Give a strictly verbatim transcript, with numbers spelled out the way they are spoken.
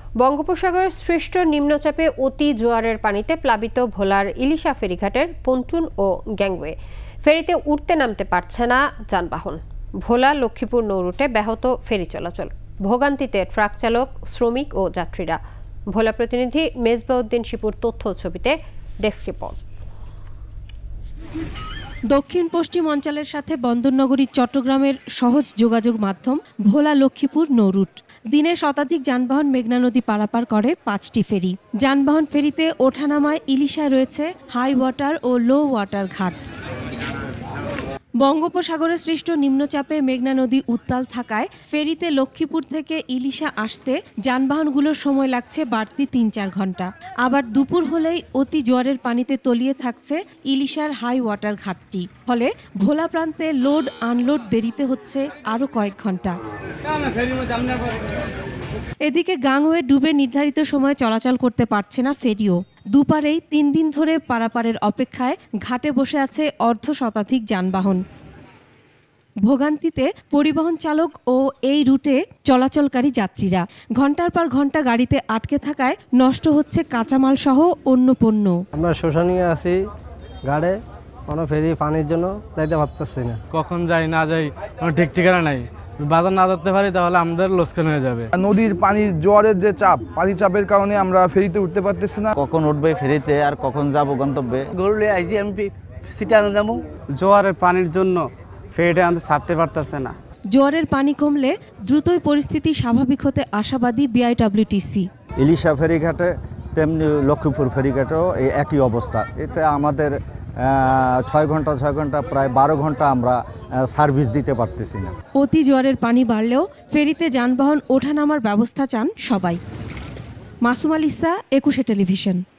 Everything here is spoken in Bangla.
বঙ্গোপসাগরের সৃষ্ট নিম্নচাপে অতি জোয়ারের পানিতে প্লাবিত ভোলার ইলিশা ফেরিঘাটের পন্টুন ও গ্যাংওয়ে। ফেরিতে উঠতে নামতে পারছে না যানবাহন। ভোলা লক্ষ্মীপুর নৌরুটে ব্যাহত ফেরি চলাচল। ভোগান্তিতে ট্রাক চালক, শ্রমিক ও যাত্রীরা। ভোলা প্রতিনিধি মেজবাউদ্দিন শিপুর তথ্য ছবিতে ডেস্ক রিপোর্ট। দক্ষিণ পশ্চিম অঞ্চলের সাথে বন্দরনগরী চট্টগ্রামের সহজ যোগাযোগ মাধ্যম ভোলা লক্ষ্মীপুর নৌরুট। দিনে শতাধিক যানবাহন মেঘনা নদী পারাপার করে পাঁচটি ফেরি। যানবাহন ফেরিতে ওঠানামায় ইলিশায় রয়েছে হাই ওয়াটার ও লো ওয়াটার ঘাট। বঙ্গোপসাগরে সৃষ্ট নিম্নচাপে মেঘনা নদী উত্তাল থাকায় ফেরিতে লক্ষ্মীপুর থেকে ইলিশা আসতে যানবাহনগুলোর সময় লাগছে বাড়তি তিন চার ঘন্টা। আবার দুপুর হলেই অতি জোয়ারের পানিতে তলিয়ে থাকছে ইলিশার হাই ওয়াটার ঘাটটি। ফলে ভোলা প্রান্তে লোড আনলোড দেরিতে হচ্ছে আরও কয়েক ঘন্টা। এদিকে গাংওয়ে ডুবে নির্ধারিত সময়ে চলাচল করতে পারছে না ফেরিও। দুপারেই তিন দিন ধরে পারাপারের অপেক্ষায় ঘাটে বসে আছে অর্ধ শতাধিক যানবাহন। ভোগান্তিতে পরিবহন চালক ও এই রুটে চলাচলকারী যাত্রীরা। ঘন্টার পর ঘন্টা গাড়িতে আটকে থাকায় নষ্ট হচ্ছে কাঁচামাল সহ অন্য পণ্য। আমরা শোষণীয় আছি, গাড়ে কোনো ফেরি পানির জন্য যাইতে পারতেছি না। কখন যাই না যাই কোনো ঠিক ঠিকানা নাই। বাজার না ধরতে পারি তাহলে আমাদের লোকসান হয়ে যাবে। নদীর পানির জোয়ারের যে চাপ, পানি চাপের কারণে আমরা ফেরিতে উঠতে পারতেছি না। কখন উঠবে ফেরিতে আর কখন যাব গন্তব্যে। গরুলে আইজি আমি সিটে আনতে যাবো। জোয়ারের পানির জন্য ফেরিটা আনতে ছাড়তে পারতেছে না। জোয়ারের পানি কমলে দ্রুতই পরিস্থিতি স্বাভাবিক হতে আশাবাদী বিআইডব্লিউটিসি। ইলিশা ফেরিঘাটে তেমনি লক্ষ্মীপুর ফেরিঘাটেও এই একই অবস্থা। এতে আমাদের ছয় ঘন্টা ছয় ঘন্টা প্রায় বারো ঘন্টা আমরা সার্ভিস দিতে পারতেছি না। অতি জোয়ারের পানি বাড়লেও ফেরিতে যানবাহন ওঠানামার ব্যবস্থা চান সবাই। মাসুম আল ইসা, একুশে টেলিভিশন।